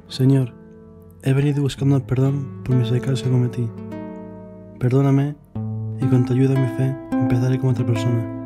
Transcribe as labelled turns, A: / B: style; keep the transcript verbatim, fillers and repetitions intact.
A: Señor, he venido buscando perdón por mis pecados que cometí. Perdóname y con tu ayuda y mi fe empezaré como otra persona.